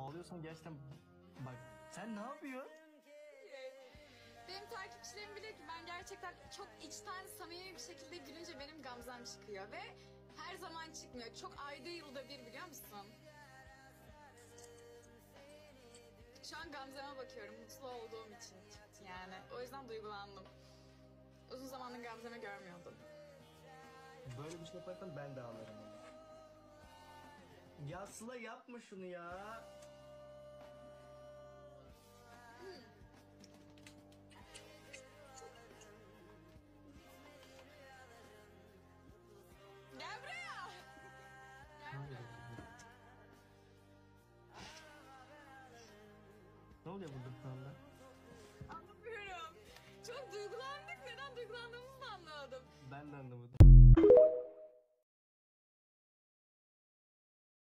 ağlıyorsan gerçekten bak sen ne yapıyorsun? Benim takipçilerim bilir ki ben gerçekten çok içten samimi bir şekilde gülünce benim gamzem çıkıyor ve her zaman çıkmıyor. Çok ayda yılda bir biliyor musun? Şu an gamzeme bakıyorum. Mutlu olduğum için çıktı yani. O yüzden duygulandım. Uzun zamandır gamzeme görmüyordum. Böyle bir şey yaparsan ben de ağlarım ama. Ya Sıla yapma şunu ya. Gel buraya. Gel buraya. Ne oluyor burada şu anda? Anlamıyorum. Çok duygulandık. Neden duygulandığımızı da anlamadım. Ben de anlamadım.